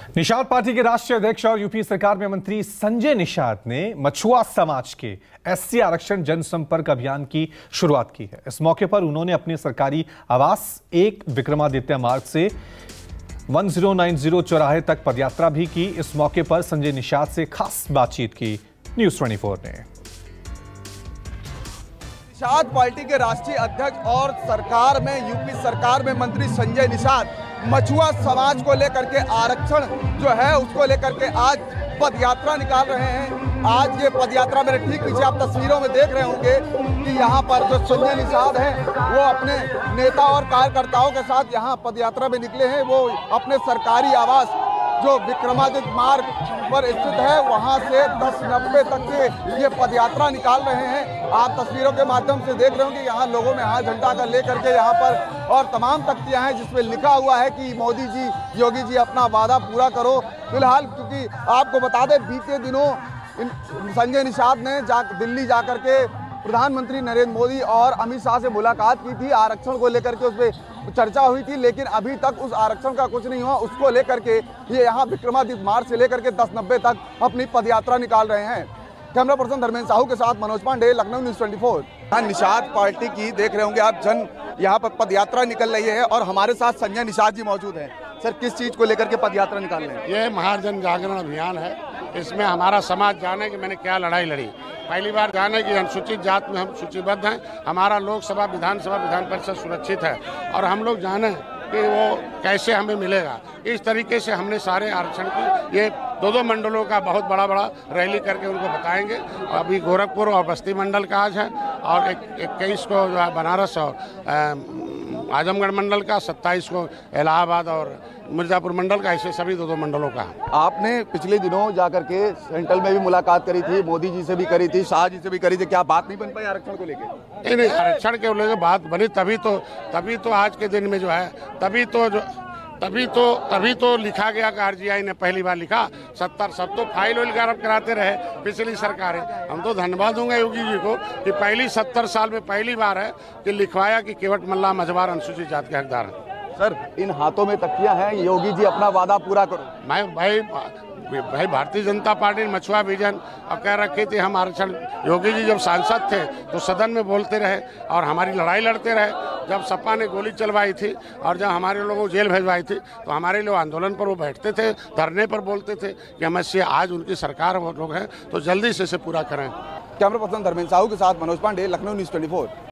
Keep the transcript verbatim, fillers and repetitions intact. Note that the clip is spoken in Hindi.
निषाद पार्टी के राष्ट्रीय अध्यक्ष और यूपी सरकार में मंत्री संजय निषाद ने मछुआ समाज के एससी आरक्षण जनसंपर्क अभियान की शुरुआत की है। इस मौके पर उन्होंने अपने सरकारी आवास एक विक्रमादित्य मार्ग से एक हज़ार नब्बे चौराहे तक पदयात्रा भी की। इस मौके पर संजय निषाद से खास बातचीत की न्यूज़ चौबीस ने। निषाद पार्टी के राष्ट्रीय अध्यक्ष और सरकार में यूपी सरकार में मंत्री संजय निषाद मछुआ समाज को लेकर के आरक्षण जो है उसको लेकर के आज पद यात्रा निकाल रहे हैं। आज ये पद यात्रा मेरे ठीक पीछे आप तस्वीरों में देख रहे होंगे कि यहाँ पर जो संजय निषाद हैं वो अपने नेता और कार्यकर्ताओं के साथ यहाँ पद यात्रा में निकले हैं। वो अपने सरकारी आवास जो विक्रमादित्य मार्ग पर स्थित है वहां से दस नब्बे तक के ये पदयात्रा निकाल रहे हैं। आप तस्वीरों के माध्यम से देख रहे होंगे यहाँ लोगों में हाथ झंडा कर लेकर के यहाँ पर और तमाम तख्तियां हैं जिसमें लिखा हुआ है कि मोदी जी, योगी जी अपना वादा पूरा करो। फिलहाल क्योंकि आपको बता दें बीते दिनों संजय निषाद ने जा दिल्ली जाकर के प्रधानमंत्री नरेंद्र मोदी और अमित शाह से मुलाकात की थी। आरक्षण को लेकर के उसमें चर्चा हुई थी, लेकिन अभी तक उस आरक्षण का कुछ नहीं हुआ। उसको लेकर के ये यहाँ विक्रमादित्य मार्ग से लेकर के दस नब्बे तक अपनी पदयात्रा निकाल रहे हैं। कैमरा पर्सन धर्मेंद्र साहू के साथ मनोज पांडे, लखनऊ न्यूज़ चौबीस। हाँ, निषाद पार्टी की देख रहे होंगे आप जन यहाँ पर पदयात्रा निकल रही है और हमारे साथ संजय निषाद जी मौजूद हैं। सर, किस चीज को लेकर के पदयात्रा निकाल रहे हैं? ये महाजन जागरण अभियान है। इसमें हमारा समाज जाने कि मैंने क्या लड़ाई लड़ी। पहली बार जाने की अनुसूचित जात में हम सूचीबद्ध हैं। हमारा लोकसभा, विधानसभा, विधान परिषद सुरक्षित है और हम लोग जाने कि वो कैसे हमें मिलेगा। इस तरीके से हमने सारे आरक्षण की ये दो दो मंडलों का बहुत बड़ा बड़ा रैली करके उनको बताएंगे। अभी गोरखपुर और बस्ती मंडल का आज है और इक्कीस को जो है बनारस और आजमगढ़ मंडल का, सत्ताईस को इलाहाबाद और मिर्जापुर मंडल का, ऐसे सभी दो दो मंडलों का। आपने पिछले दिनों जाकर के सेंट्रल में भी मुलाकात करी थी, मोदी जी से भी करी थी, शाह जी से भी करी थी। क्या बात नहीं बन पाई आरक्षण को लेकर? नहीं नहीं, आरक्षण के लेकर बात बनी तभी तो तभी तो आज के दिन में जो है तभी तो जो तभी तो तभी तो लिखा गया कि आरजीआई ने पहली बार लिखा। सत्तर सब तो फाइल वाइल गरब कराते रहे पिछली सरकारें। हम तो धन्यवाद दूंगा योगी जी को कि पहली सत्तर साल में पहली बार है कि लिखवाया कि केवट मल्ला मझवार अनुसूचित जाति के हकदार हैं। सर, इन हाथों में तकिया हैं, योगी जी अपना वादा पूरा करो। मैं भाई भाई भारतीय जनता पार्टी ने मछुआ विजन और कह रखे थे हम आरक्षण। योगी जी जब सांसद थे तो सदन में बोलते रहे और हमारी लड़ाई लड़ते रहे। जब सपा ने गोली चलवाई थी और जब हमारे लोगों को जेल भेजवाई थी तो हमारे लोग आंदोलन पर वो बैठते थे, धरने पर बोलते थे कि हम इससे आज उनकी सरकार वो लोग हैं तो जल्दी से इसे पूरा करें। कैमरा पर्सन धर्मेंद्र साहू के साथ मनोज पांडे, लखनऊ न्यूज़ चौबीस।